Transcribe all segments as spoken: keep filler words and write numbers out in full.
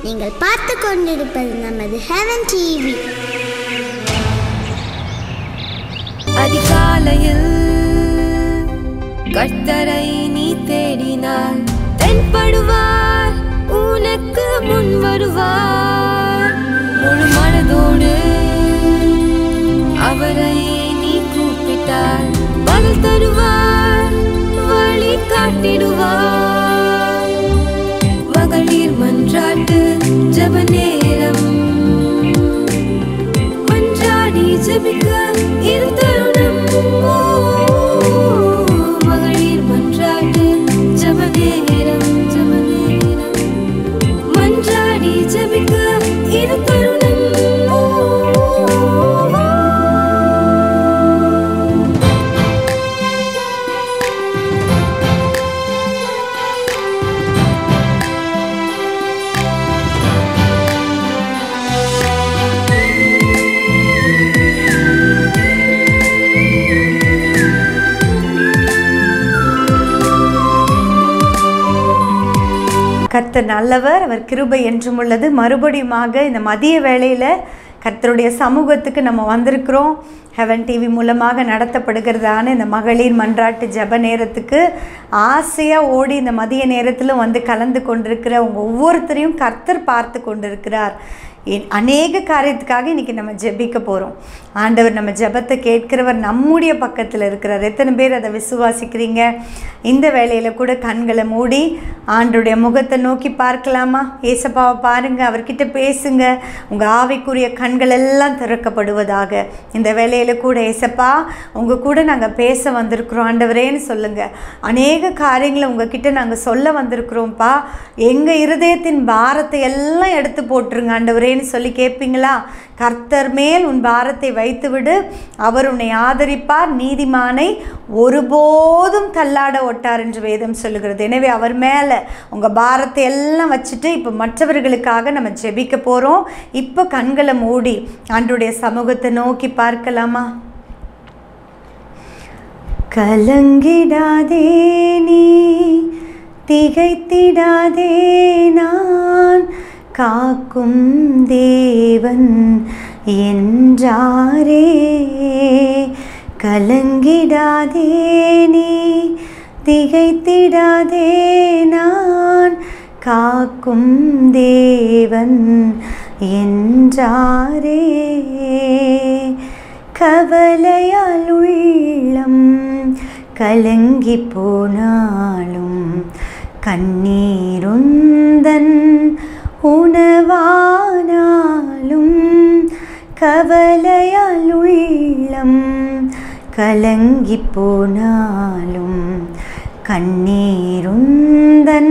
நீங்கள் பார்த்து கொண்டிருப்பது நமது ஹெவன் டிவி. அதிகாலையில் கர்த்தரை நீ தேடினால் தென்படுவார், உனக்கு முன் வருவார். முழு மனதோடு அவரை நீ கூப்பிட்டால் பதில் தருவார், வழி காட்டிடுவார். மகளிர் மன்றாட்டு ஜெப நேரம், மன்றாடி ஜெபிக்க இது தருணம். மகளிர் மன்றாட்டு ஜெப நேரம், ஜெப நேரம், மன்றாடி ஜெபிக்க இது தருணம். கர்த்தர் நல்லவர், அவர் கிருபை என்றும் உள்ளது. மறுபடியுமாக இந்த மதிய வேளையில் கர்த்தருடைய சமூகத்துக்கு நம்ம வந்திருக்கிறோம். ஹெவன் டிவி மூலமாக நடத்தப்படுகிறதான இந்த மகளிர் மன்றாட்டு ஜெப நேரத்துக்கு ஆசையாக ஓடி இந்த மதிய நேரத்திலும் வந்து கலந்து கொண்டிருக்கிற உங்கள் ஒவ்வொருத்தரையும் கர்த்தர் பார்த்து கொண்டிருக்கிறார். அநேக காரியத்துக்காக இன்றைக்கி நம்ம ஜெபிக்க போகிறோம். ஆண்டவர் நம்ம ஜெபத்தை கேட்கிறவர் நம்முடைய பக்கத்தில் இருக்கிறார். எத்தனை பேர் அதை விசுவாசிக்கிறீங்க? இந்த வேளையில் கூட கண்களை மூடி ஆண்டருடைய முகத்தை நோக்கி பார்க்கலாமா? ஏசப்பாவை பாருங்கள், அவர்கிட்ட பேசுங்க. உங்கள் ஆவிக்குரிய கண்கள் எல்லாம் திறக்கப்படுவதாக. இந்த வேளையில் கூட ஏசப்பா உங்கள் கூட நாங்கள் பேச வந்திருக்கிறோம் ஆண்டவரேன்னு சொல்லுங்கள். அநேக காரியங்களை உங்ககிட்ட நாங்கள் சொல்ல வந்திருக்கிறோம்ப்பா. எங்கள் இருதயத்தின் பாரத்தை எல்லாம் எடுத்து போட்டுருங்க ஆண்டவரே சொல்லி கேட்பீங்களா? கர்த்தர் மேல் உன் பாரத்தை வைத்துவிடு, அவர் உன்னை ஆதரிப்பார், நீதிமானை ஒருபோதும் தள்ளாட ஒட்டார் என்று வேதம் சொல்லுகிறது. எனவே அவர் மேலே உங்கள் பாரத்தை எல்லாம் வச்சுட்டு இப்போ மற்றவர்களுக்காக நம்ம ஜெபிக்க போகிறோம். இப்போ கண்களை மூடி ஆண்டவருடைய சமூகத்தை நோக்கி பார்க்கலாமா? கலங்கிடாதே நீ, திகைத்திடாதே, நான் காக்கும் தேவன் என்றாரே. கலங்கிடாதே நீ, திகைத்திடாதே, நான் காக்கும் தேவன் என்றாரே. கவலையால் உள்ளம் கலங்கி போனாலும் கண்ணீருந்தன் உணவானாலும், கவலையால் உள்ளம் கலங்கி போனாலும் கண்ணீருந்தன்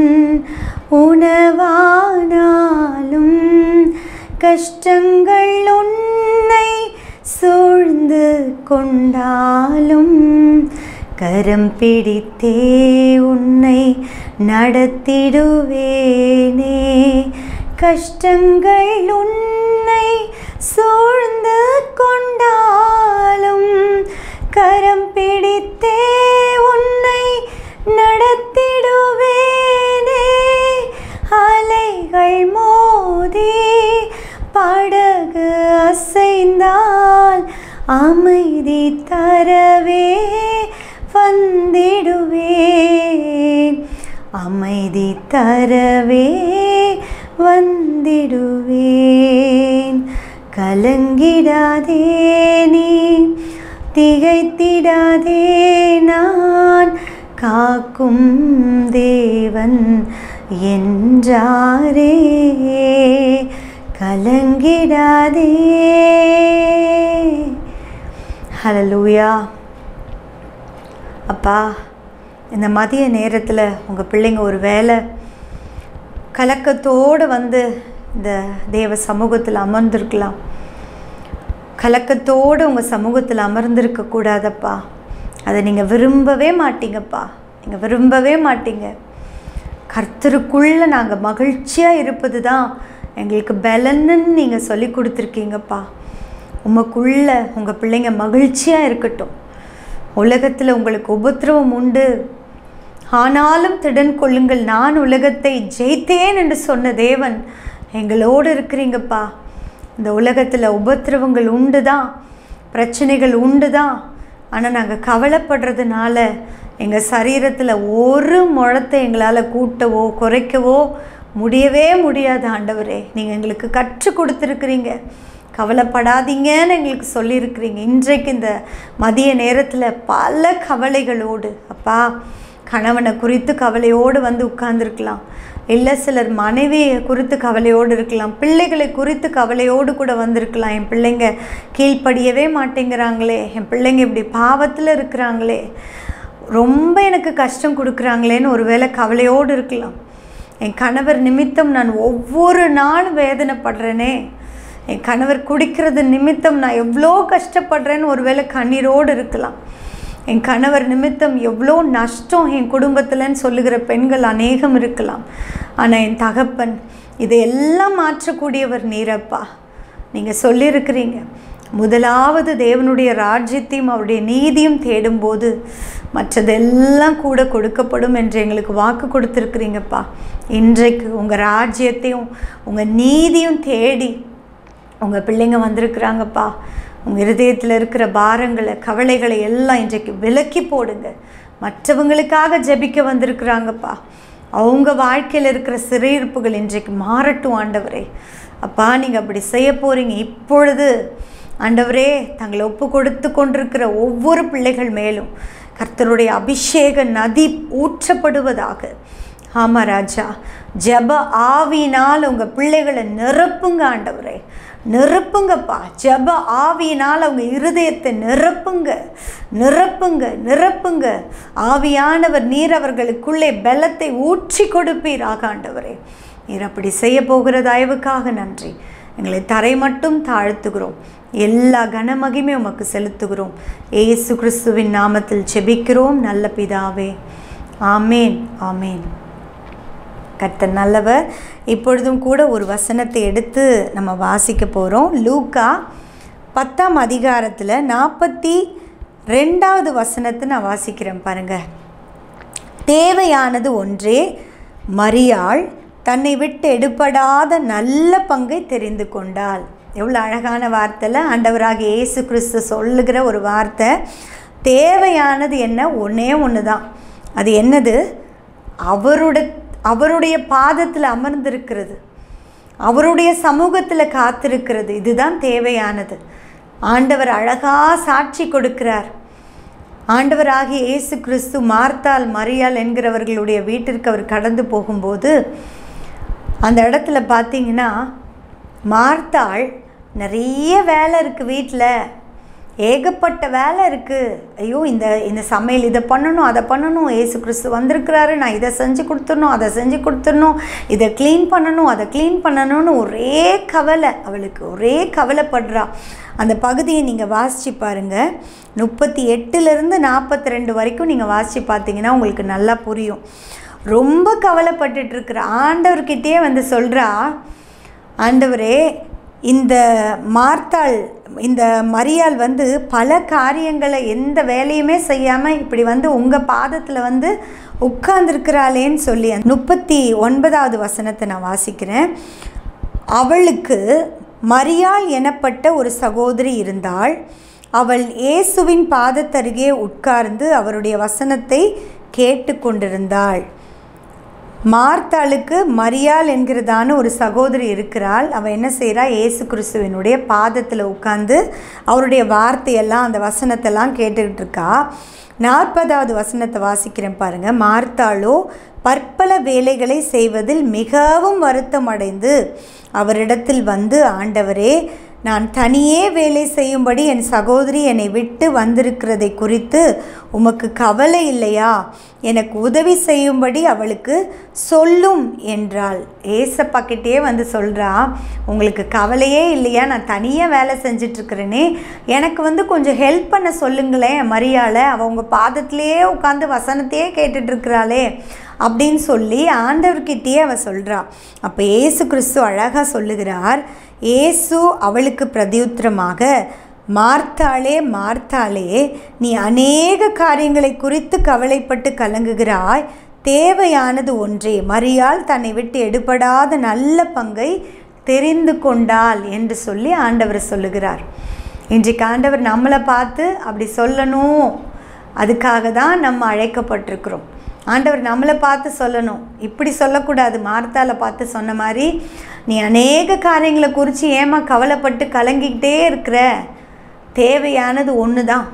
உணவானாலும், கஷ்டங்கள் உன்னை சூழ்ந்து கொண்டாலும் கரம் பிடித்தே உன்னை நடத்திடுவேனே. கஷ்டங்கள் உன்னை சூழ்ந்து கொண்டாலும் கரம் பிடித்தே உன்னை நடத்திடுவேனே. அலைகள் மோதி படகு அசைந்தால் அமைதி தரவே வந்திடுவேன், அமைதி தரவே வந்திடுவேன். கலங்கிடாதே நீ, திகைத்திடாதே, நான் காக்கும் தேவன் என்றாரே. கலங்கிடாதே. ஹல்லேலூயா. அப்பா, இந்த மதிய நேரத்தில் உங்கள் பிள்ளைங்க ஒரு வேளை கலக்கத்தோடு வந்து இந்த தேவ சமூகத்தில் அமர்ந்திருக்கலாம். கலக்கத்தோடு உங்கள் சமூகத்தில் அமர்ந்திருக்கக்கூடாதப்பா. அதை நீங்கள் விரும்பவே மாட்டீங்கப்பா. நீங்கள் விரும்பவே மாட்டீங்க. கர்த்தருக்குள்ளே நாங்கள் மகிழ்ச்சியாக இருப்பது தான் எங்களுக்கு பலன்னு நீங்கள் சொல்லி கொடுத்துருக்கீங்கப்பா. உமக்குள்ளே உங்கள் பிள்ளைங்க மகிழ்ச்சியாக இருக்கட்டும். உலகத்தில் உங்களுக்கு உபத்திரவம் உண்டு, ஆனாலும் திடன் கொள்ளுங்கள், நான் உலகத்தை ஜெயித்தேன் என்று சொன்ன தேவன் எங்களோடு இருக்கிறீங்கப்பா. இந்த உலகத்தில் உபத்திரவங்கள் உண்டு தான், பிரச்சனைகள் உண்டு தான். ஆனால் நாங்கள் கவலைப்படுறதுனால எங்கள் சரீரத்தில் ஒரு முழத்தை எங்களால் கூட்டவோ குறைக்கவோ முடியவே முடியாது ஆண்டவரே. நீங்கள் எங்களுக்கு கற்றுக் கொடுத்துருக்குறீங்க, கவலைப்படாதீங்கன்னு எங்களுக்கு சொல்லியிருக்கிறீங்க. இன்றைக்கு இந்த மதிய நேரத்தில் பல கவலைகளோடு அப்பா, கணவனை குறித்து கவலையோடு வந்து உட்கார்ந்துருக்கலாம், இல்லை சிலர் மனைவியை குறித்து கவலையோடு இருக்கலாம், பிள்ளைகளை குறித்து கவலையோடு கூட வந்திருக்கலாம். என் பிள்ளைங்க கீழ்ப்படியவே மாட்டேங்கிறாங்களே, என் பிள்ளைங்க இப்படி பாவத்தில் இருக்கிறாங்களே, ரொம்ப எனக்கு கஷ்டம் கொடுக்குறாங்களேன்னு ஒருவேளை கவலையோடு இருக்கலாம். என் கணவர் நிமித்தம் நான் ஒவ்வொரு நாளும் வேதனைப்படுறேனே, என் கணவர் குடிக்கிறது நிமித்தம் நான் எவ்வளோ கஷ்டப்படுறேன்னு ஒருவேளை கண்ணீரோடு இருக்கலாம். என் கணவர் நிமித்தம் எவ்வளோ நஷ்டம் என் குடும்பத்தில்ன்னு சொல்லுகிற பெண்கள் அநேகம் இருக்கலாம். ஆனால் என் தகப்பன் இதையெல்லாம் மாற்றக்கூடியவர் நீரப்பா. நீங்கள் சொல்லியிருக்கிறீங்க, முதலாவது தேவனுடைய ராஜ்யத்தையும் அவருடைய நீதியும் தேடும்போது மற்றதெல்லாம் கூட கொடுக்கப்படும் என்று எங்களுக்கு வாக்கு கொடுத்துருக்குறீங்கப்பா. இன்றைக்கு உங்கள் ராஜ்யத்தையும் உங்கள் நீதியும் தேடி உங்கள் பிள்ளைங்க வந்திருக்கிறாங்கப்பா. உங்கள் இருதயத்தில் இருக்கிற பாரங்களை கவலைகளை எல்லாம் இன்றைக்கு விலக்கி போடுங்க. மற்றவங்களுக்காக ஜெபிக்க வந்திருக்கிறாங்கப்பா. அவங்க வாழ்க்கையில் இருக்கிற சிறையிருப்புகள் இன்றைக்கு மாறட்டும் ஆண்டவரே. அப்பா, நீங்கள் அப்படி செய்ய போகிறீங்க. இப்பொழுது ஆண்டவரே, தங்களை ஒப்பு கொடுத்து கொண்டிருக்கிற ஒவ்வொரு பிள்ளைகள் மேலும் கர்த்தருடைய அபிஷேக நதி ஊற்றப்படுவதாக. ஆமாம் ராஜா, ஜெப ஆவியினால் உங்கள் பிள்ளைகளை நிரப்புங்க ஆண்டவரே, நிரப்புங்கப்பா. ஜெப ஆவியினால் அவங்க இருதயத்தை நிரப்புங்க, நிரப்புங்க, நிரப்புங்க. ஆவியானவர் நீர் அவர்களுக்குள்ளே பலத்தை ஊற்றி கொடுப்பீராக ஆண்டவரே. நீர் அப்படி செய்ய போகிற தயவுக்காக நன்றி. எங்களை தரை மட்டும் தாழ்த்துகிறோம். எல்லா கனமகிமே உமக்கு செலுத்துகிறோம். இயேசு கிறிஸ்துவின் நாமத்தில் ஜெபிக்கிறோம் நல்ல பிதாவே. ஆமேன், ஆமேன். கர்த்தர் நல்லவர். இப்பொழுதும் கூட ஒரு வசனத்தை எடுத்து நம்ம வாசிக்க போகிறோம். லூக்கா பத்தாம் அதிகாரத்தில் நாற்பத்தி ரெண்டாவது வசனத்தை நான் வாசிக்கிறேன் பாருங்கள். தேவையானது ஒன்றே, மரியாள் தன்னை விட்டு எடுபடாத நல்ல பங்கை தெரிந்து கொண்டாள். எவ்வளோ அழகான வார்த்தையில் ஆண்டவராகிய இயேசு கிறிஸ்து சொல்லுகிற ஒரு வார்த்தை. தேவையானது என்ன? ஒன்றே ஒன்று தான். அது என்னது? அவருடைய அவருடைய பாதத்தில் அமர்ந்திருக்கிறது, அவருடைய சமூகத்தில் காத்திருக்கிறது. இதுதான் தேவையானது. ஆண்டவர் அழகாக சாட்சி கொடுக்கிறார். ஆண்டவராகிய இயேசு கிறிஸ்து மார்த்தாள் மரியாள் என்கிறவர்களுடைய வீட்டிற்கு அவர் கடந்து போகும்போது அந்த இடத்துல பார்த்தீங்கன்னா, மார்த்தாள் நிறைய வேலை இருக்குது, வீட்டில் ஏகப்பட்ட வேலை இருக்குது. ஐயோ, இந்த இந்த சமையல் இதை பண்ணணும், அதை பண்ணணும், ஏசு கிறிஸ்து வந்திருக்கிறாரு, நான் இதை செஞ்சு கொடுத்துடணும், அதை செஞ்சு கொடுத்துடணும், இதை க்ளீன் பண்ணணும், அதை க்ளீன் பண்ணணும்னு ஒரே கவலை அவளுக்கு, ஒரே கவலைப்படுறா. அந்த பகுதியை நீங்கள் வாசித்து பாருங்கள். முப்பத்தி எட்டுலேருந்து நாற்பத்தி ரெண்டு வரைக்கும் நீங்கள் வாசித்து பார்த்தீங்கன்னா உங்களுக்கு நல்லா புரியும். ரொம்ப கவலைப்பட்டுட்ருக்குற ஆண்டவர்கிட்டயே வந்து சொல்கிறா, ஆண்டவரே, இந்த மார்த்தாள், இந்த மரியாள் வந்து பல காரியங்களை எந்த வேலையுமே செய்யாமல் இப்படி வந்து உங்கள் பாதத்தில் வந்து உட்கார்ந்துருக்கிறாளேன்னு சொல்லி முப்பத்தி ஒன்பதாவது வசனத்தை நான் வாசிக்கிறேன். அவளுக்கு மரியாள் எனப்பட்ட ஒரு சகோதரி இருந்தாள். அவள் இயேசுவின் பாதத்தருகே உட்கார்ந்து அவருடைய வசனத்தை கேட்டு கொண்டிருந்தாள். மார்த்தாளுக்கு மரியாள் என்கிறதான ஒரு சகோதரி இருக்கிறாள். அவள் என்ன செய்கிறா? இயேசு கிறிஸ்துவினுடைய பாதத்தில் உட்கார்ந்து அவருடைய வார்த்தையெல்லாம், அந்த வசனத்தெல்லாம் கேட்டுக்கிட்டு இருக்கா. நாற்பதாவது வசனத்தை வாசிக்கிறேன் பாருங்கள். மார்த்தாளோ பற்பல வேலைகளை செய்வதில் மிகவும் வருத்தம் அடைந்து அவரிடத்தில் வந்து, ஆண்டவரே, நான் தனியே வேலை செய்யும்படி என் சகோதரி என்னை விட்டு வந்திருக்கிறதை குறித்து உமக்கு கவலை இல்லையா? எனக்கு உதவி செய்யும்படி அவளுக்கு சொல்லும் என்றாள். ஏசப்பா கிட்டே வந்து சொல்கிறா, உங்களுக்கு கவலையே இல்லையா? நான் தனியாக வேலை செஞ்சிட்ருக்கிறேனே, எனக்கு வந்து கொஞ்சம் ஹெல்ப் பண்ண சொல்லுங்களேன் மரியாளை, அவள் உங்கள் பாதத்திலேயே உட்காந்து வசனத்தையே கேட்டுட்ருக்கிறாளே அப்படின்னு சொல்லி ஆண்டவர்கிட்டயே அவள் சொல்கிறா. அப்போ ஏசு கிறிஸ்து அழகாக சொல்லுகிறார். ஏசு அவளுக்கு பிரதியுத்தரமாக, மார்த்தாளே, மார்த்தாளே, நீ அநேக காரியங்களை குறித்து கவலைப்பட்டு கலங்குகிறாய். தேவையானது ஒன்றே, மரியாள் தன்னை விட்டு எடுபடாத நல்ல பங்கை தெரிந்து கொண்டாள் என்று சொல்லி ஆண்டவர் சொல்லுகிறார். இன்றைக்கு ஆண்டவர் நம்மளை பார்த்து அப்படி சொல்லணும், அதுக்காக தான் நம்ம அழைக்கப்பட்டிருக்கிறோம். ஆண்டவர் நம்மளை பார்த்து சொல்லணும், இப்படி சொல்லக்கூடாது. மார்த்தால பார்த்து சொன்ன மாதிரி, நீ அநேக காரியங்களை குறித்து ஏமா கவலைப்பட்டு கலங்கிக்கிட்டே இருக்கிற, தேவையானது ஒன்று தான்.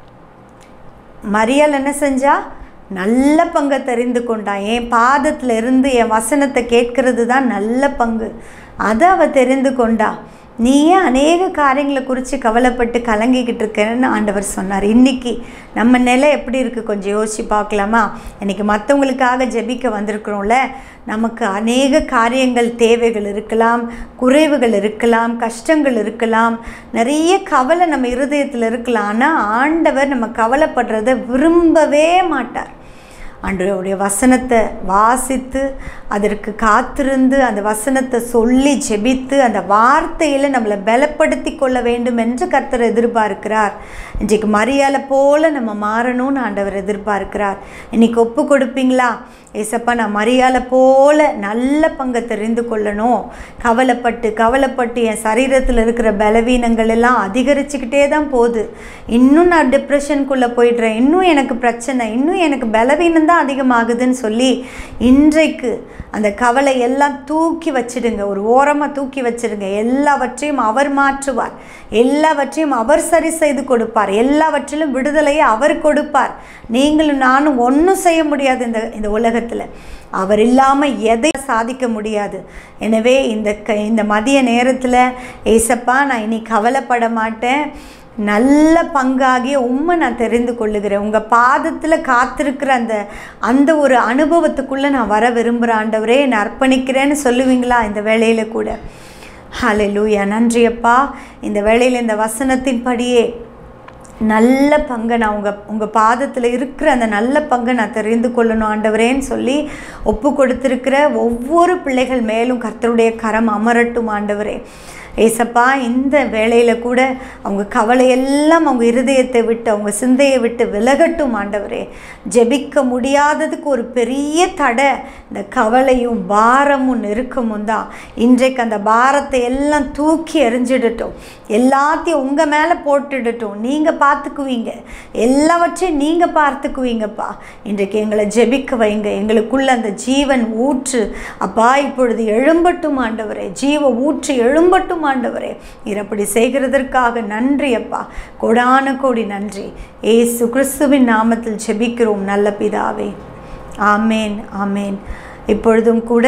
மரியாள் என்ன செஞ்சா? நல்ல பங்கை தெரிந்து கொண்டா. என் பாதத்தில் இருந்து என் வசனத்தை கேட்கறது தான் நல்ல பங்கு, அதை அவள் தெரிந்து கொண்டா. நீ ஏன் அநேக காரியங்களை குறித்து கவலைப்பட்டு கலங்கிக்கிட்டு இருக்கேன்னு ஆண்டவர் சொன்னார். இன்றைக்கி நம்ம நிலை எப்படி இருக்குது கொஞ்சம் யோசித்து பார்க்கலாமா? இன்றைக்கி மற்றவங்களுக்காக ஜெபிக்க வந்திருக்கிறோம்ல, நமக்கு அநேக காரியங்கள், தேவைகள் இருக்கலாம், குறைவுகள் இருக்கலாம், கஷ்டங்கள் இருக்கலாம், நிறைய கவலை நம்ம இருதயத்தில் இருக்கலாம். ஆனால் ஆண்டவர் நம்ம கவலைப்படுறதை விரும்பவே மாட்டார். ஆண்டவருடைய வசனத்தை வாசித்து அதற்கு காத்திருந்து அந்த வசனத்தை சொல்லி ஜெபித்து அந்த வார்த்தையில் நம்மளை பலப்படுத்தி கொள்ள வேண்டும் என்று கர்த்தர் எதிர்பார்க்கிறார். இன்றைக்கு மரியாளை போல நம்ம மாறணும்னு ஆண்டவர் எதிர்பார்க்கிறார். இன்றைக்கி ஒப்பு கொடுப்பீங்களா? ஏசப்பா, நான் மரியாளை போல நல்ல பங்கை தெரிந்து கொள்ளணும். கவலைப்பட்டு கவலைப்பட்டு என் சரீரத்தில் இருக்கிற பலவீனங்கள் எல்லாம் அதிகரிச்சுக்கிட்டே தான் போகுது. இன்னும் நான் டிப்ரெஷனுக்குள்ளே போயிடுறேன், இன்னும் எனக்கு பிரச்சனை, இன்னும் எனக்கு பலவீனம் தான் அதிகமாகுதுன்னு சொல்லி இன்றைக்கு அந்த கவலை எல்லாம் தூக்கி வச்சிடுங்க, ஒரு ஓரமாக தூக்கி வச்சிடுங்க. எல்லாவற்றையும் அவர் மாற்றுவார், எல்லாவற்றையும் அவர் சரி செய்து கொடுப்பார், எல்லாவற்றிலும் விடுதலையை அவர் கொடுப்பார். நீங்களும் நானும் ஒன்றும் செய்ய முடியாது இந்த இந்த உலகத்தில். அவர் இல்லாமல் எதை சாதிக்க முடியாது. எனவே இந்த க இந்த மதிய நேரத்தில் ஏசப்பா, நான் இனி கவலைப்பட மாட்டேன், நல்ல பங்காகிய உண்மை நான் தெரிந்து கொள்ளுகிறேன். உங்கள் பாதத்தில் காத்திருக்கிற அந்த அந்த ஒரு அனுபவத்துக்குள்ளே நான் வர விரும்புகிற ஆண்டவரே, நான் அர்ப்பணிக்கிறேன்னு சொல்லுவீங்களா இந்த வேளையில் கூட? ஹல்லேலூயா, நன்றியப்பா. இந்த வேளையில் இந்த வசனத்தின்படியே நல்ல பங்கை நான் உங்கள் உங்கள் பாதத்தில் இருக்கிற அந்த நல்ல பங்கை நான் தெரிந்து கொள்ளணும் ஆண்டவரேன்னு சொல்லி ஒப்பு கொடுத்துருக்கிற ஒவ்வொரு பிள்ளைகள் மேலும் கர்த்தருடைய கரம் அமரட்டும் ஆண்டவரே. ஏசப்பா, இந்த வேளையில் கூட அவங்க கவலையெல்லாம் அவங்க இருதயத்தை விட்டு, அவங்க சிந்தையை விட்டு விலகட்டும் ஆண்டவரே. ஜெபிக்க முடியாததுக்கு ஒரு பெரிய தடை இந்த கவலையும் பாரமும் நெருக்கமும் தான். இன்றைக்கு அந்த பாரத்தை எல்லாம் தூக்கி எறிஞ்சிடட்டும், எல்லாத்தையும் உங்கள் மேலே போட்டுடட்டும். நீங்கள் பார்த்துக்குவீங்க, எல்லாவற்றையும் நீங்கள் பார்த்துக்குவீங்கப்பா. இன்றைக்கு எங்களை ஜெபிக்க வைங்க, எங்களுக்குள்ள அந்த ஜீவன் ஊற்று அப்பா இப்பொழுது எழும்பட்டும் ஆண்டவரே, ஜீவ ஊற்று எழும்பட்டும் ஆண்டவரே. அப்படி செய்கிறதற்காக நன்றி அப்பா, கோடான கோடி நன்றி. ஏசு கிறிஸ்துவின் நாமத்தில் ஜெபிக்கிறோம் நல்ல பிதாவே, ஆமேன் ஆமேன். இப்பொழுதும் கூட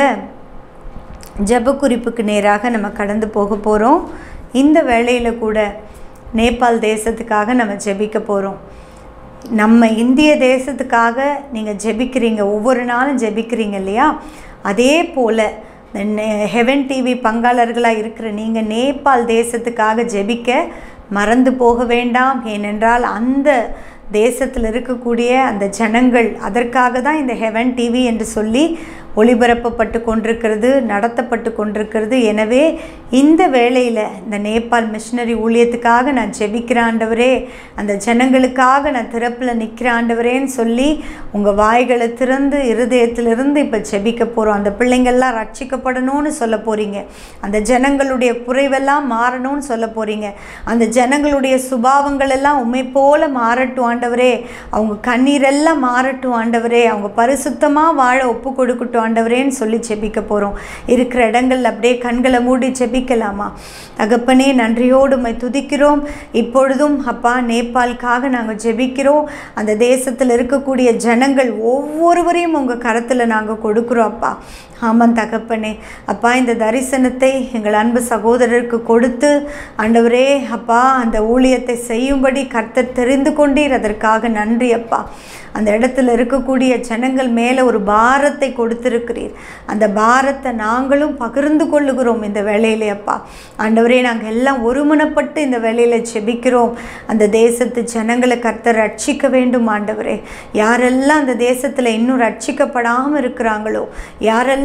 ஜெப குறிப்புக்கு நேராக நம்ம கடந்து போக போகிறோம். இந்த வேளையில் கூட நேபாள் தேசத்துக்காக நம்ம ஜெபிக்க போகிறோம். நம்ம இந்திய தேசத்துக்காக நீங்கள் ஜெபிக்கிறீங்க, ஒவ்வொரு நாளும் ஜெபிக்கிறீங்க இல்லையா? அதே போல் ஹெவன் டிவி பங்காளர்களாக இருக்கிற நீங்கள் நேபாள் தேசத்துக்காக ஜெபிக்க மறந்து போக வேண்டாம். ஏனென்றால் அந்த தேசத்தில் இருக்கக்கூடிய அந்த ஜனங்கள், அதற்காக தான் இந்த ஹெவன் டிவி என்று சொல்லி ஒளிபரப்பப்பட்டு கொண்டிருக்கிறது, நடத்தப்பட்டு கொண்டிருக்கிறது. எனவே இந்த வேளையில் இந்த நேபாள் மிஷினரி ஊழியத்துக்காக நான் ஜெபிக்கிற ஆண்டவரே, அந்த ஜனங்களுக்காக நான் திறப்பில் நிற்கிற ஆண்டவரேன்னு சொல்லி உங்கள் வாய்களை திறந்து இருதயத்திலிருந்து இப்போ ஜெபிக்க போகிறோம். அந்த பிள்ளைங்கள்லாம் ரட்சிக்கப்படணும்னு சொல்ல போகிறீங்க, அந்த ஜனங்களுடைய குறைவெல்லாம் மாறணும்னு சொல்ல போகிறீங்க, அந்த ஜனங்களுடைய சுபாவங்கள் எல்லாம் உண்மை போல மாறட்டும் ஆண்டவரே, அவங்க கண்ணீரெல்லாம் மாறட்டும் ஆண்டவரே, அவங்க பரிசுத்தமாக வாழ ஒப்பு கொடுக்கட்டும் ஆண்டவரேன்னு சொல்லி ஜெபிக்க போகிறோம். இருக்கிற இடங்கள் அப்படியே கண்களை மூடி ஜெபிக்கலாமா? தகப்பனே, நன்றியோடு உம்மை துதிக்கிறோம். இப்பொழுதும் அப்பா நேபாளுக்காக நாங்கள் ஜெபிக்கிறோம். அந்த தேசத்தில் இருக்கக்கூடிய ஜனங்கள் ஒவ்வொருவரையும் உங்கள் கரத்தில் நாங்கள் கொடுக்குறோம் அப்பா. ஆமாம் தகப்பனே, அப்பா இந்த தரிசனத்தை எங்கள் அன்பு சகோதரருக்கு கொடுத்து ஆண்டவரே அப்பா அந்த ஊழியத்தை செய்யும்படி கர்த்தர் தெரிந்து கொண்டீர், அதற்காக நன்றி அப்பா. அந்த இடத்துல இருக்கக்கூடிய ஜனங்கள் மேலே ஒரு பாரத்தை கொடுத்திருக்கிறீர், அந்த பாரத்தை நாங்களும் பகிர்ந்து கொள்ளுகிறோம் இந்த வேளையிலே அப்பா. ஆண்டவரே, நாங்கள் எல்லாம் ஒருமனப்பட்டு இந்த வேளையில் ஜெபிக்கிறோம். அந்த தேசத்து ஜனங்களை கர்த்தர் ரட்சிக்க வேண்டும் ஆண்டவரே. யாரெல்லாம் அந்த தேசத்தில் இன்னும் ரட்சிக்கப்படாமல் இருக்கிறாங்களோ, யாரெல்லாம்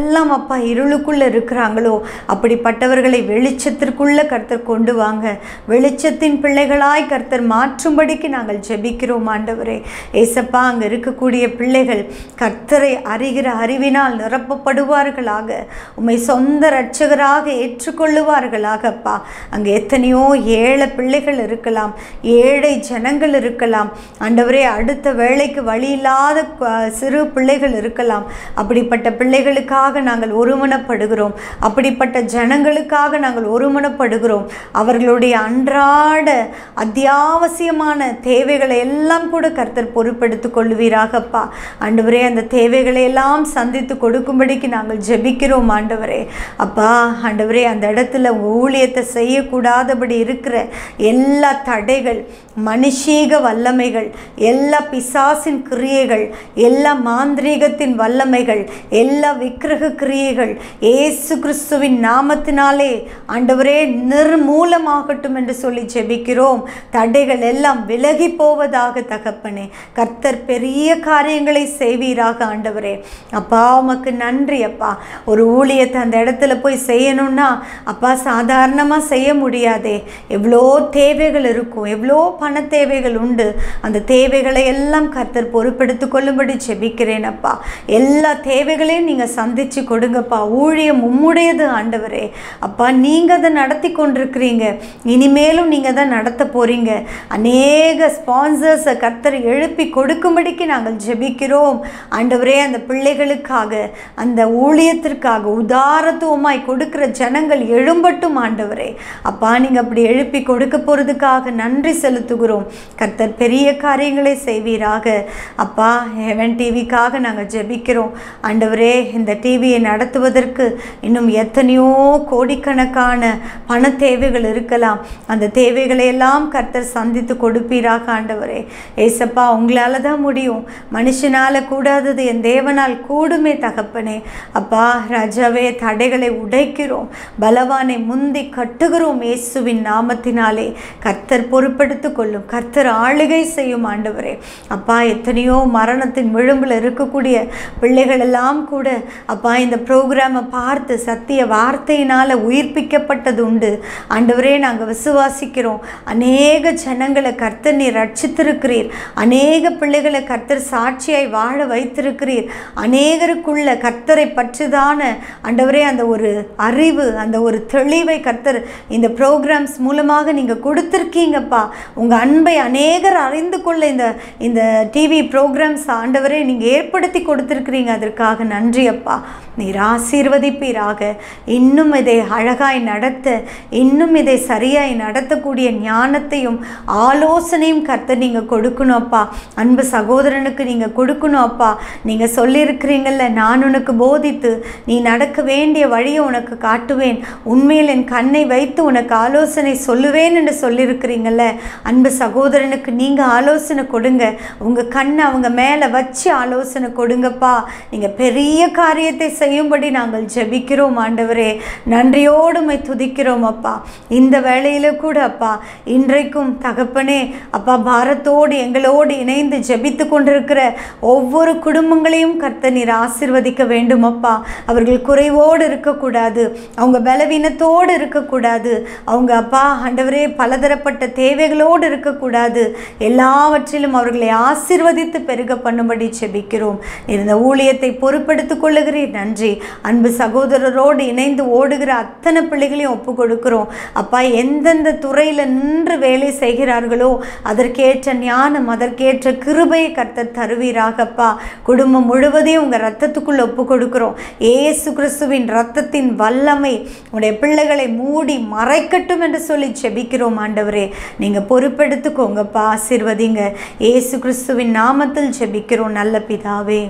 யாரெல்லாம் அப்பா இருளுக்குள்ளே இருக்கிறாங்களோ அப்படிப்பட்டவர்களை வெளிச்சத்திற்குள்ளே கர்த்தர் கொண்டு வாங்க. வெளிச்சத்தின் பிள்ளைகளாய் கர்த்தர் மாற்றும்படிக்கு நாங்கள் ஜெபிக்கிறோம் ஆண்டவரே. ஏசப்பா, அங்கே இருக்கக்கூடிய பிள்ளைகள் கர்த்தரை அறிகிற அறிவினால் நிரப்பப்படுவார்களாக, உம்மை சொந்த இரட்சகராக ஏற்றுக்கொள்ளுவார்களாகப்பா. அங்கே எத்தனையோ ஏழை பிள்ளைகள் இருக்கலாம், ஏழை ஜனங்கள் இருக்கலாம் ஆண்டவரே. அடுத்த வேளைக்கு வழி இல்லாத சிறு பிள்ளைகள் இருக்கலாம். அப்படிப்பட்ட பிள்ளைகளுக்காக நாங்கள் ஒருமனப்படுகிறோம். அப்படிப்பட்ட ஜனங்களுக்காக நாங்கள் ஒருமனப்படுகிறோம். அவர்களுடைய அன்றாட அத்தியாவசியமான தேவைகளை எல்லாம் கூட கர்த்தர் பொறுப்பெடுத்து கொள்வீராகப்பா. ஆண்டவரே, அந்த தேவைகளை எல்லாம் சந்தித்து கொடுக்கும்படிக்கு நாங்கள் ஜெபிக்கிறோம் ஆண்டவரே. அப்பா ஆண்டவரே, அந்த இடத்துல ஊழியத்தை செய்யக்கூடாதபடி இருக்கிற எல்லா தடைகள், மனுஷீக வல்லமைகள், எல்லா பிசாசின் கிரியைகள், எல்லா மாந்திரீகத்தின் வல்லமைகள், எல்லா விக்கிரக கிரியைகள் இயேசு கிறிஸ்துவின் நாமத்தினாலே ஆண்டவரே நிர்மூலமாகட்டும் என்று சொல்லி ஜெபிக்கிறோம். தடைகள் எல்லாம் விலகி போவதாக தகப்பனே. கர்த்தர் பெரிய காரியங்களை செய்வீராக ஆண்டவரே. அப்பா, உமக்கு நன்றி அப்பா. ஒரு ஊழியத்தை அந்த இடத்துல போய் செய்யணும்னா அப்பா சாதாரணமாக செய்ய முடியாதே. எவ்வளோ தேவைகள் இருக்கும், எவ்வளோ பண தேவைகள் உண்டு. அந்த தேவைகளை எல்லாம் கர்த்தர் பொறுப்பெடுத்து கொள்ளும்படி ஜெபிக்கிறேன் அப்பா. எல்லா தேவைகளையும் நீங்கள் சந்தித்து கொடுங்கப்பா. ஊழியம் உம்முடையது ஆண்டவரே. அப்பா, நீங்கள் அதை நடத்தி கொண்டிருக்கிறீங்க, இனிமேலும் நீங்கள் தான் நடத்த போகிறீங்க. அநேக ஸ்பான்சர்ஸை கர்த்தர் எழுப்பி கொடுக்கும்படிக்கு நாங்கள் ஜெபிக்கிறோம் ஆண்டவரே. அந்த பிள்ளைகளுக்காக, அந்த ஊழியத்திற்காக உதாரத்துவமாய் கொடுக்கிற ஜனங்கள் எழும்பட்டும் ஆண்டவரே. அப்பா, நீங்கள் அப்படி எழுப்பி கொடுக்க போகிறதுக்காக நன்றி செலுத்துகிறோம். கர்த்தர் பெரிய காரியங்களை செய்வீராக அப்பா. ஹெவன் டிவிக்காக நாங்கள் ஜெபிக்கிறோம் ஆண்டவரே. இந்த டிவியை நடத்துவதற்கு இன்னும் எத்தனையோ கோடிக்கணக்கான பண தேவைகள் இருக்கலாம். அந்த தேவைகளை எல்லாம் கர்த்தர் சந்தித்து கொடுப்பீராக ஆண்டவரே. ஏசப்பா, உங்களால் தான் முடியும், மனுஷனால் கூடாதது என் தேவனால் கூடுமே தகப்பனே. அப்பா ராஜாவே, தடைகளை உடைக்கிறோம், பலவானை முந்தி கட்டுகிறோம் இயேசுவின் நாமத்தினாலே. கர்த்தர் பொறுப்பெடுத்து கொள்ளும், கர்த்தர் ஆளுகை செய்யும் ஆண்டவரே. அப்பா, எத்தனையோ மரணத்தின் விளிம்பில் இருக்கக்கூடிய பிள்ளைகள் எல்லாம் கூட அப்பா இந்த ப்ரோக்ராமை பார்த்து சத்திய வார்த்தையினால் உயிர்ப்பிக்கப்பட்டது உண்டு ஆண்டவரே. நாங்கள் விசுவாசிக்கிறோம். அநேக ஜனங்களை கர்த்தர் நீர் ரட்சித்திருக்கிறீர். அநேக பிள்ளைகளை கர்த்தர் சாட்சியாய் வாழ வைத்திருக்கிறீர். அநேகருக்குள்ள கர்த்தரை பற்றிதான ஆண்டவரே அந்த ஒரு அறிவு, அந்த ஒரு தெளிவை கர்த்தர் இந்த ப்ரோக்ராம்ஸ் மூலமாக நீங்கள் கொடுத்துருக்கீங்கப்பா. உங்கள் அன்பை அநேகர் அறிந்து கொள்ள இந்த இந்த டிவி ப்ரோக்ராம்ஸ் ஆண்டவரே நீங்கள் ஏற்படுத்தி கொடுத்துருக்கிறீங்க. அதற்காக நன்றி அப்பா. நீர் ஆசீர்வதிப்பீராக. இன்னும் இதை அழகாய் நடத்த, இன்னும் இதை சரியாய் நடத்தக்கூடிய ஞானத்தையும் ஆலோசனையும் கர்த்தர் நீங்கள் கொடுக்கணும் அப்பா. அன்பு சகோதரனுக்கு நீங்கள் கொடுக்கணும் அப்பா. நீங்கள் சொல்லியிருக்கிறீங்கள்ல, நான் உனக்கு போதித்து நீ நடக்க வேண்டிய வழியை உனக்கு காட்டுவேன், உண்மையில் என் கண்ணை வைத்து உனக்கு ஆலோசனை சொல்லுவேன் என்று சொல்லியிருக்கிறீங்கள்ல. அன்பு சகோதரனுக்கு நீங்கள் ஆலோசனை கொடுங்க. உங்கள் கண்ணை அவங்க மேலே வச்சு ஆலோசனை கொடுங்கப்பா. நீங்கள் பெரிய காரியத்தை செய்யும்படி நாங்கள் ஜெபிக்கிறோம் ஆண்டவரே. நன்றியோடு மை துதிக்கிறோம் அப்பா. இந்த வேளையில் கூட அப்பா, இன்றைக்கும் தகப்பனே அப்பா, பாரத்தோடு எங்களோடு இணைந்து ஜெபித்து கொண்டிருக்கிற ஒவ்வொரு குடும்பங்களையும் கர்த்தர் நீர் ஆசீர்வதிக்க வேண்டும் அப்பா. அவர்கள் குறைவோடு இருக்கக்கூடாது, அவங்க பலவீனத்தோடு இருக்கக்கூடாது, அவங்க அப்பா ஆண்டவரே பலதரப்பட்ட தேவைகளோடு இருக்கக்கூடாது. எல்லாவற்றிலும் அவர்களை ஆசீர்வதித்து பெருக பண்ணும்படி ஜெபிக்கிறோம். இந்த ஊழியத்தை பொறுப்பெடுத்துக் கொள்ளுகிறீர், நன்றி. அன்பு சகோதரரோடு இணைந்து ஓடுகிற அத்தனை பிள்ளைகளையும் ஒப்பு கொடுக்கிறோம் அப்பா. எந்தெந்த துறையில் நின்று வேலை செய்கிறார்களோ அதற்கேற்ற ஞானம், அதற்கேற்ற கிருபையை கர்த்தர் தருவீராகப்பா. குடும்பம் முழுவதையும் உங்கள் ரத்தத்துக்குள் ஒப்பு கொடுக்கிறோம். ஏசு கிறிஸ்துவின் ரத்தத்தின் வல்லமை உடைய பிள்ளைகளை மூடி மறைக்கட்டும் என்று சொல்லி ஜெபிக்கிறோம் ஆண்டவரே. நீங்கள் பொறுப்பெடுத்துக்கோங்கப்பா, ஆசீர்வதிங்க. ஏசு கிறிஸ்துவின் நாமத்தில் ஜெபிக்கிறோம் நல்ல பிதாவே,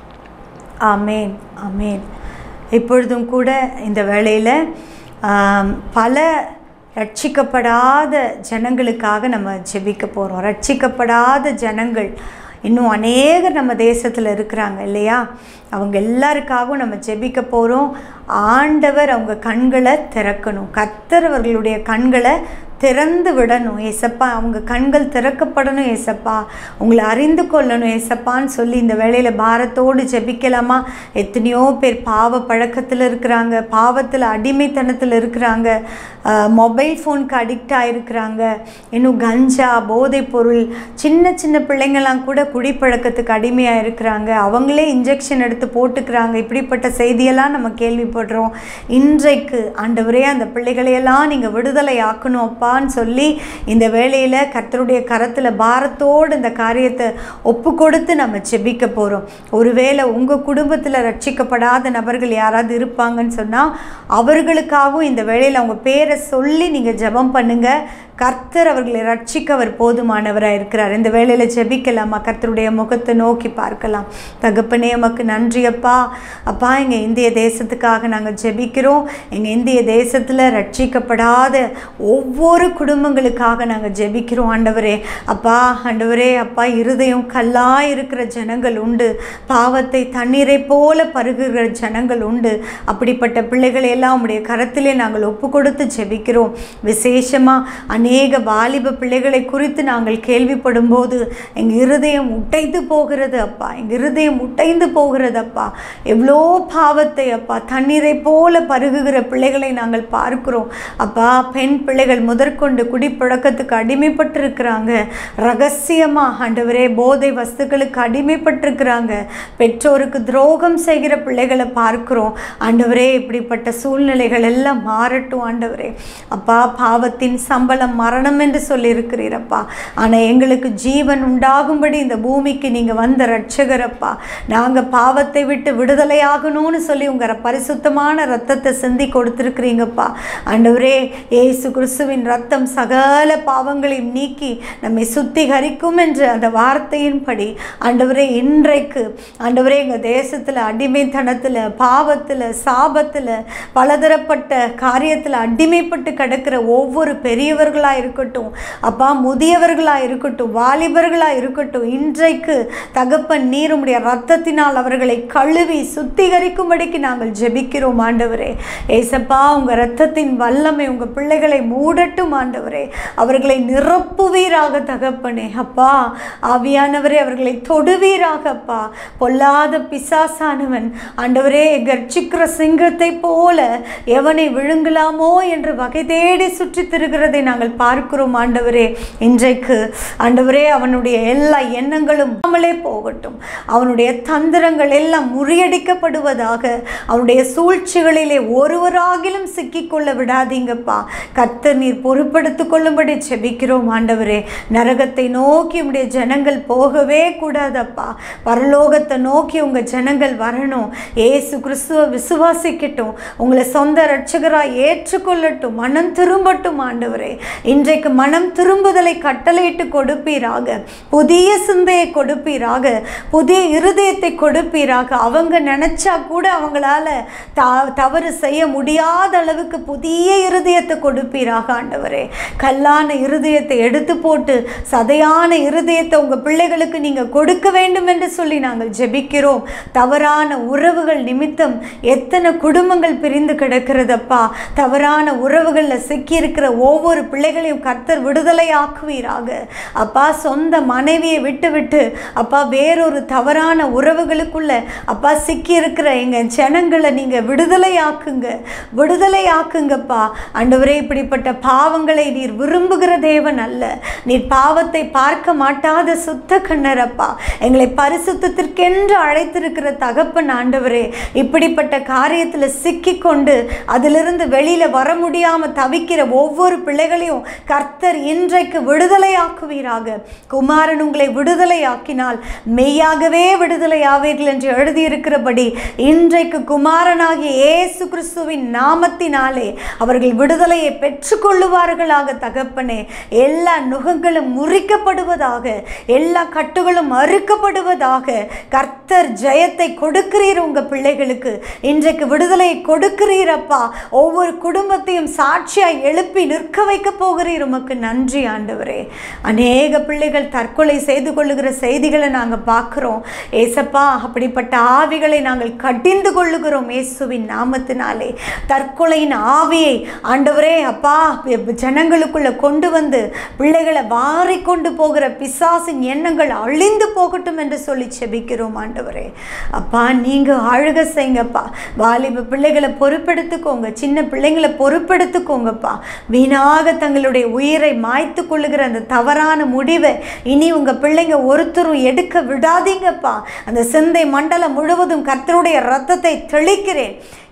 ஆமேன், ஆமேன். இப்பொழுதும் கூட இந்த வேளையில் பல ரட்சிக்கப்படாத ஜனங்களுக்காக நம்ம ஜெபிக்க போகிறோம். ரட்சிக்கப்படாத ஜனங்கள் இன்னும் அநேகர் நம்ம தேசத்தில் இருக்கிறாங்க இல்லையா? அவங்க எல்லாருக்காகவும் நம்ம ஜெபிக்க போகிறோம். ஆண்டவர் அவங்க கண்களை திறக்கணும். கர்த்தர் அவர்களுடைய கண்களை திறந்து விடணும் ஏசப்பா. அவங்க கண்கள் திறக்கப்படணும் ஏசப்பா. உங்களை அறிந்து கொள்ளணும் ஏசப்பான்னு சொல்லி இந்த வேளையில் பாரத்தோடு ஜெபிக்கலாமா? எத்தனையோ பேர் பாவ பழக்கத்தில் இருக்கிறாங்க, பாவத்தில் அடிமைத்தனத்தில் இருக்கிறாங்க, மொபைல் ஃபோனுக்கு அடிக்ட் ஆகிருக்கிறாங்க, இன்னும் கஞ்சா போதைப் பொருள், சின்ன சின்ன பிள்ளைங்கள்லாம் கூட குடிப்பழக்கத்துக்கு அடிமையாக இருக்கிறாங்க, அவங்களே இன்ஜெக்ஷன் எடுத்து போட்டுக்கிறாங்க. இப்படிப்பட்ட செய்தியெல்லாம் நம்ம கேள்விப்படுறோம். இன்றைக்கு ஆண்டவரே அந்த பிள்ளைகளையெல்லாம் நீங்கள் விடுதலை ஆக்கணும் அப்பான்னு சொல்லி இந்த வேளையில் கர்த்தருடைய கரத்தில் பாரத்தோடு இந்த காரியத்தை ஒப்பு கொடுத்து நம்ம ஜெபிக்க போகிறோம். ஒருவேளை உங்கள் குடும்பத்தில் ரட்சிக்கப்படாத நபர்கள் யாராவது இருப்பாங்கன்னு சொன்னால் அவர்களுக்காகவும் இந்த வேளையில் அவங்க பேரை சொல்லி நீங்கள் ஜெபம் பண்ணுங்கள். கர்த்தர் அவர்களை ரட்சிக்க அவர் போதுமானவராக இருக்கிறார். இந்த வேளையில் ஜெபிக்கலாமா? கர்த்தருடைய முகத்தை நோக்கி பார்க்கலாம். தகப்பனே உமக்கு நன்றி அப்பா. அப்பா, எங்கள் இந்திய தேசத்துக்காக நாங்கள் ஜெபிக்கிறோம். எங்கள் இந்திய தேசத்தில் ரட்சிக்கப்படாத ஒவ்வொரு குடும்பங்களுக்காக நாங்கள் ஜெபிக்கிறோம் ஆண்டவரே. அப்பா ஆண்டவரே அப்பா, இருதயம் கல்லாக இருக்கிற ஜனங்கள் உண்டு, பாவத்தை தண்ணீரை போல பருகுகிற ஜனங்கள் உண்டு. அப்படிப்பட்ட பிள்ளைகளை எல்லாம் உடைய கரத்திலே நாங்கள் ஒப்பு கொடுத்து ஜெபிக்கிறோம். விசேஷமாக அநேக வாலிப பிள்ளைகளை குறித்து நாங்கள் கேள்விப்படும் போது எங்கள் இருதயம் உடைந்து போகிறது அப்பா. எங்கள் இருதயம் உடைந்து போகிறது அப்பா. எவ்வளோ பாவத்தை அப்பா தண்ணீரை போல பருகுகிற பிள்ளைகளை நாங்கள் பார்க்கிறோம் அப்பா. பெண் பிள்ளைகள் முதற்கொண்டு குடிப்பழக்கத்துக்கு அடிமைப்பட்டிருக்கிறாங்க, ரகசியமாக ஆண்டவரே போதை வஸ்துக்களுக்கு அடிமைப்பட்டிருக்கிறாங்க, பெற்றோருக்கு துரோகம் செய்கிற பிள்ளைகளை பார்க்கிறோம் ஆண்டவரே. இப்படிப்பட்ட சூழ்நிலைகள் எல்லாம் மாறட்டும் ஆண்டவரே. அப்பா, பாவத்தின் சம்பளம் மரணம் என்று சொல்லி இருக்கிறீரப்பா. ஆனால் எங்களுக்கு ஜீவன் உண்டாகும்படி இந்த பூமிக்கு நீங்கள் வந்த ரட்சகரப்பா. நாங்கள் பாவத்தை விட்டு விடுதலை ஆகணும்னு சொல்லி உங்கள் பரிசுத்தமான ரத்தத்தை சிந்தி கொடுத்துருக்கிறீங்கப்பா ஆண்டவரே. இயேசு கிறிஸ்துவின் ரத்தம் சகல பாவங்களையும் நீக்கி நம்மை சுத்திகரிக்கும் என்று அந்த வார்த்தையின்படி ஆண்டவரே இன்றைக்கு ஆண்டவரே எங்கள் தேசத்தில் அடிமைத்தனத்தில், பாவத்தில், சாபத்தில், பலதரப்பட்ட காரியத்தில் அடிமைப்பட்டு கிடக்கிற ஒவ்வொரு பெரியவர்களாக இருக்கட்டும் அப்பா, முதியவர்களாக இருக்கட்டும், வாலிபர்களாக இருக்கட்டும், இன்றைக்கு தகப்பன் நீர் உம்முடைய ரத்தத்தினால் அவர்களை கழுவி சுத்திகரிக்கும்படிக்கு நாங்கள் ஜெபிக்கிறோம் ஆண்டவரே. ஏசப்பா, உங்கள் ரத்தத்தின் வல்லமை உங்கள் பிள்ளைகளை மூடட்டும் ஆண்டவரே. அவர்களை நிரப்புவீராக தகப்பனே. அப்பா ஆவியானவரே, அவர்களை தொடுவீராக அப்பா. பொல்லாத பிசாசானவன் ஆண்டவரே கர்ச்சிக்கிற சிங்கத்தை போல எவனை விழுங்கலாமோ என்று வகை தேடி சுற்றி திருகிறதை நாங்கள் பார்க்கிறோம் ஆண்டவரே. இன்றைக்கு ஆண்டவரே அவனுடைய எல்லா எண்ணங்களும் நம்மளே போகட்டும், அவனுடைய தந்திரங்கள் எல்லாம் முறியடிக்கப்படுவதாக, அவனுடைய சூழ்ச்சிகளிலே ஒருவராகிலும் சிக்கிக்கொள்ள விடாதீங்கப்பா. கர்த்தர் நீர் பொறுப்படுத்திக் கொள்ளும்படி ஜெபிக்கிறோம் ஆண்டவரே. நரகத்தை நோக்கி உடைய ஜனங்கள் போகவே கூடாதப்பா. பரலோகத்தை நோக்கி உங்க ஜனங்கள் வரணும். ஏசு கிறிஸ்துவ விசுவாசிக்கட்டும், உங்களை சொந்த இரட்சகராய் ஏற்றுக்கொள்ளட்டும், மனம் திரும்பட்டும் ஆண்டவரே. இன்றைக்கு மனம் திரும்புதலை கட்டளையிட்டு கொடுப்பீராக, புதிய சிந்தையை கொடுப்பீராக, புதிய இருதயத்தை கொடுப்பீராக. அவங்க நினைச்சா கூட அவங்களால தவறு செய்ய முடியாத அளவுக்கு புதிய இருதயத்தை கொடுப்பீராக ஆண்டவரே. கல்லான இருதயத்தை எடுத்து போட்டு சதையான இருதயத்தை உங்க பிள்ளைகளுக்கு நீங்க கொடுக்க வேண்டும் என்று சொல்லி நாங்கள் ஜெபிக்கிறோம். தவறான உறவுகள் நிமித்தம் எத்தனை குடும்பங்கள் பிரிந்து கிடக்கிறதப்பா. தவறான உறவுகளில் சிக்கி இருக்கிற ஒவ்வொரு பிள்ளைகளையும் கர்த்தர் விடுதலை ஆக்குவீராக அப்பா. சொந்த மனைவியை விட்டு விட்டு அப்பா வேறொரு தவறான உறவுகளுக்குள்ள அப்பா சிக்கி இருக்கிற எங்க ஜனங்களை நீங்க விடுதலை ஆக்குங்க, விடுதலை ஆக்குங்கப்பா ஆண்டவரே. இப்படிப்பட்ட பாவங்களை நீர் விரும்புகிற தேவன் அல்ல. நீர் பாவத்தை பார்க்க மாட்டாத சுத்த கண்ணரப்பா. எங்களை பரிசுத்தத்திற்கென்று அழைத்திருக்கிற தகப்பன் ஆண்டவரே. இப்படிப்பட்ட காரியத்தில் சிக்கி கொண்டு அதிலிருந்து வெளியில வர முடியாம தவிக்கிற ஒவ்வொரு பிள்ளைகளையும் கர்த்தர் இன்றைக்கு விடுதலை ஆக்குவீராக. குமாரன் உங்களை விடுதலை ஆக்கினால் மெய்யாகவே விடுதலை ஆவீர்கள் என்று எழுதியிருக்கிறபடி இன்றைக்கு குமாரனாகிய இயேசு கிறிஸ்துவின் நாமத்தினாலே அவர்கள் விடுதலையை பெற்றுக்கொள்ளுவார்களாக தகப்பனே. எல்லா நுகங்களும் முறிக்கப்படுவதாக, எல்லா கட்டுகளும் அறுக்கப்படுவதாக. கர்த்தர் ஜெயத்தை கொடுக்கிறீர் உங்க பிள்ளைகளுக்கு. இன்றைக்கு விடுதலையை கொடுக்கிறீரப்பா. ஒவ்வொரு குடும்பத்தையும் சாட்சியாய் எழுப்பி நிற்க வைக்க போகிறீர். உமக்கு நன்றி ஆண்டவரே. அநேக பிள்ளைகள் தற்கொலை செய்து கொள்ளுகிற செய்திகளை நாங்கள் பார்க்கிறோம் ஏசப்பா. அப்படிப்பட்ட ஆவிகளை நாங்கள் கடிந்து கொள்ளுகிறோம் இயேசுவின் நாமத்தினாலே. தற்கொலையின் ஆவியை ஆண்டவரே அப்பா ஜனங்களுக்குள்ள கொண்டு வந்து பிள்ளைகளை வாரி கொண்டு போகிற பிசாசின் எண்ணங்கள் அழிந்து போகட்டும் என்று சொல்லி செபிக்கிறோம் ஆண்டவரே. அப்பா நீங்கள் ஆளுகை செய்யுங்கப்பா. வாலிப பிள்ளைகளை பொறுப்பெடுத்துக்கோங்க, சின்ன பிள்ளைங்களை பொறுப்பெடுத்துக்கோங்கப்பா. வீணாக தங்களுடைய உயிரை மாய்த்து கொள்ளுகிற அந்த தவறான முடிவை இனி உங்கள் பிள்ளைங்க ஒருத்தரும் எடுக்க விடாதீங்கப்பா. அந்த சிந்தை மண்டலம் முழுவதும் கர்த்தருடைய இரத்தத்தை தெளிக்கிறேன்.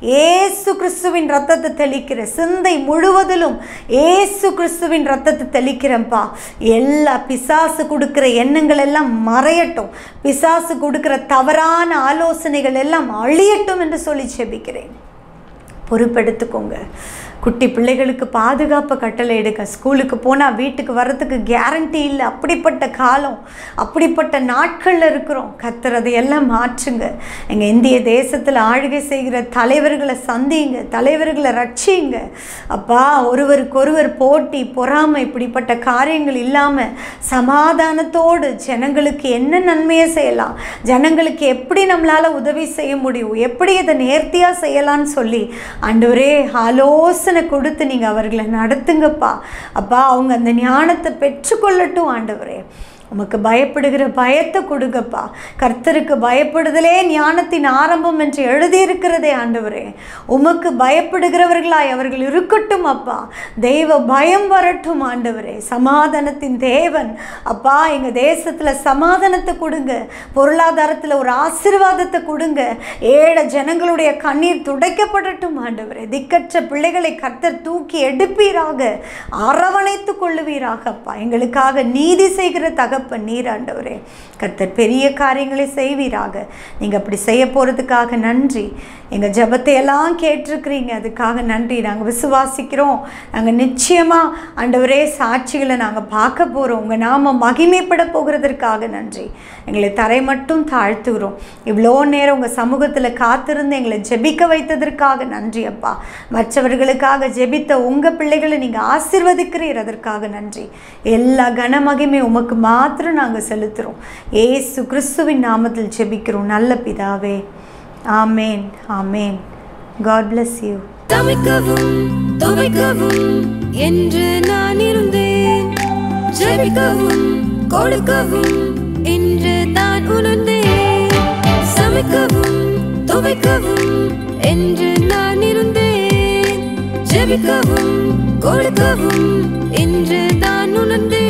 ஏசு கிறிஸ்துவின் இரத்தத்தை தெளிக்கிறேன். சிந்தை முழுவதிலும் ஏசு கிறிஸ்துவின் இரத்தத்தை தெளிக்கிறேன்ப்பா. எல்லா பிசாசு கொடுக்கிற எண்ணங்கள் எல்லாம் மறையட்டும். பிசாசு கொடுக்கிற தவறான ஆலோசனைகள் எல்லாம் அழியட்டும் என்று சொல்லி செபிக்கிறேன். பொறுப்பெடுத்துக்கோங்க. குட்டி பிள்ளைகளுக்கு பாதுகாப்பு கட்டளை எடுக்க. ஸ்கூலுக்கு போனால் வீட்டுக்கு வர்றதுக்கு கேரண்டி இல்லை. அப்படிப்பட்ட காலம், அப்படிப்பட்ட நாட்களில் இருக்கிறோம். கர்த்தர் அதையெல்லாம் மாற்றுங்க. எங்கள் இந்திய தேசத்தில் ஆளுகை செய்கிற தலைவர்களை சந்திங்க, தலைவர்களை ரட்சிங்க அப்பா. ஒருவருக்கொருவர் போட்டி, பொறாமை, இப்படிப்பட்ட காரியங்கள் இல்லாமல் சமாதானத்தோடு ஜனங்களுக்கு என்ன நன்மையை செய்யலாம், ஜனங்களுக்கு எப்படி நம்மளால் உதவி செய்ய முடியும், எப்படி இதை நேர்த்தியாக செய்யலான்னு சொல்லி ஆண்டவரே ஆலோசனை கொடுத்து நீங்கள் அவர்களை நடத்துங்கப்பா. அப்பா அவங்க அந்த ஞானத்தை பெற்றுக்கொள்ளட்டும் ஆண்டவரே. உமக்கு பயப்படுகிற பயத்தை கொடுங்கப்பா. கர்த்தருக்கு பயப்படுதலே ஞானத்தின் ஆரம்பம் என்று எழுதியிருக்கிறதே ஆண்டவரே. உமக்கு பயப்படுகிறவர்களாய் அவர்கள் இருக்கட்டும் அப்பா. தெய்வ பயம் வரட்டும் ஆண்டவரே. சமாதானத்தின் தேவன் அப்பா எங்கள் தேசத்தில் சமாதானத்தை கொடுங்க. பொருளாதாரத்தில் ஒரு ஆசீர்வாதத்தை கொடுங்க. ஏழை ஜனங்களுடைய கண்ணீர் துடைக்கப்படட்டும் ஆண்டவரே. திக்கற்ற பிள்ளைகளை கர்த்தர் தூக்கி எடுப்பீராக, அரவணைத்து கொள்ளுவீராக அப்பா. எங்களுக்காக நீதி செய்கிற தக நீர் ஆண்டவரே. கர்த்தர் பெரிய காரியங்களை செய்வீராக. நீங்கள் அப்படி செய்ய போகிறதுக்காக நன்றி. எங்கள் ஜெபத்தை எல்லாம் கேட்டிருக்கிறீங்க, அதுக்காக நன்றி. நாங்கள் விசுவாசிக்கிறோம். நாங்கள் நிச்சயமாக ஆண்டவரே சாட்சிகளை நாங்கள் பார்க்க போகிறோம். உங்கள் நாம மகிமைப்பட போகிறதற்காக நன்றி. எங்களை தரை மட்டும் தாழ்த்துகிறோம். இவ்வளோ நேரம் உங்கள் சமூகத்தில் காத்திருந்து எங்களை ஜெபிக்க வைத்ததற்காக நன்றி அப்பா. மற்றவர்களுக்காக ஜெபித்த உங்கள் பிள்ளைகளை நீங்கள் ஆசீர்வதிக்கிறீர், அதற்காக நன்றி. எல்லா கன மகிமை உமக்கு மாத்திரம் நாங்கள் செலுத்துகிறோம். ஏசு கிறிஸ்துவின் நாமத்தில் ஜெபிக்கிறோம் நல்ல பிதாவே. ஆமேன், ஆமேன். God bless you. சமைக்கவும் துவைக்கவும் என்று நான் இருந்தேன். ஜெபிக்கவும் கொடுக்கவும் என்று தான் உணர்ந்தேன். சமைக்கவும் துவைக்கவும் என்று நான் இருந்தேன். ஜெபிக்கவும் கொடுக்கவும் என்று தான் உணர்ந்தேன்.